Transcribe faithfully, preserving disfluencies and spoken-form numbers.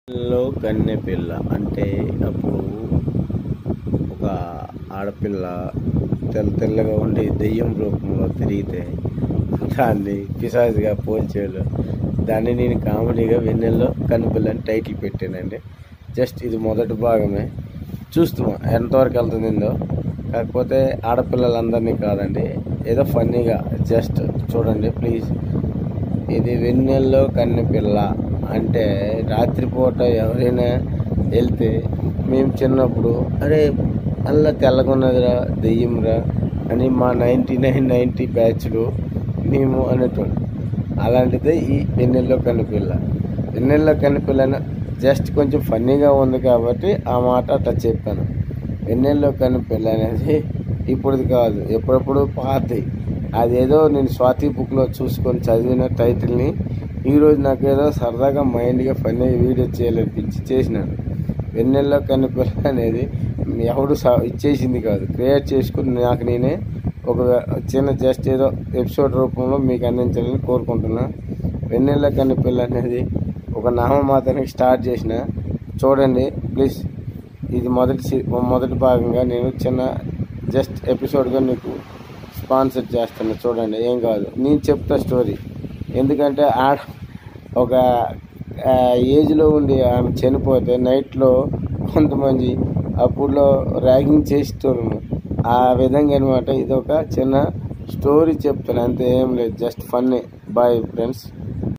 లో కన్నె పిల్ల అంటే అప్పుడు ఒక ఆడపిల్ల తెల్ల తెల్లగా ఉండి దెయ్యం రూపంలో తిరిగితే దాన్ని పిశాచిగా పోల్చేవాళ్ళు. దాన్ని నేను కామెడీగా వెన్నెల్లో కన్నెపిల్ల అని టైటిల్ పెట్టానండి. జస్ట్ ఇది మొదటి భాగమే, చూస్తున్నాం ఎంతవరకు వెళ్తుందో. కాకపోతే ఆడపిల్లలందరినీ కాదండి, ఏదో ఫన్నీగా జస్ట్ చూడండి ప్లీజ్. ఇది వెన్నెల్లో కన్నెపిల్ల అంటే రాత్రిపూట ఎవరైనా వెళ్తే మేము చిన్నప్పుడు అరే అలా తెల్లగొన్నదిరా దెయ్యంరా అని మా నైంటీ నైన్ నైంటీ బ్యాచ్లు మేము అనేటోళ్ళు. అలాంటిదే ఈ వెన్నెల్లో కన్నెపిల్ల. వెన్నెల్లో కన్నెపిల్ల జస్ట్ కొంచెం ఫన్నీగా ఉంది కాబట్టి ఆ మాట అట్లా చెప్పాను. వెన్నెల్లో కన్నెపిల్ల అనేది ఇప్పుడుది కాదు, ఎప్పుడప్పుడు పాతది. అదేదో నేను స్వాతి బుక్లో చూసుకొని చదివిన టైటిల్ని ఈరోజు నాకు ఏదో సరదాగా మైండ్గా ఫన్నీ వీడియో చేయాలనిపించి చేసినాను. వెన్నెల్లో కన్నెపిల్ల అనేది ఎవడు ఇచ్చేసింది కాదు, క్రియేట్ చేసుకుని నాకు నేనే ఒక చిన్న జస్ట్ ఏదో ఎపిసోడ్ రూపంలో మీకు అందించాలని కోరుకుంటున్నా. వెన్నెల్లో కన్నెపిల్ల అనేది ఒక నామమాత్రానికి స్టార్ట్ చేసిన చూడండి ప్లీజ్. ఇది మొదటి మొదటి భాగంగా నేను చిన్న జస్ట్ ఎపిసోడ్గా నీకు స్పాన్సర్ చేస్తున్నా, చూడండి. ఏం కాదు, నేను చెప్తా స్టోరీ. ఎందుకంటే ఆడ ఒక ఏజ్లో ఉండి ఆమె చనిపోతే నైట్లో కొంతమంది అప్పుడులో ర్యాగింగ్ చేసేటోళ్ళు. ఆ విధంగా అనమాట. ఇది ఒక చిన్న స్టోరీ చెప్తాను, అంతే, ఏం లేదు, జస్ట్ ఫన్నీ. Bye friends.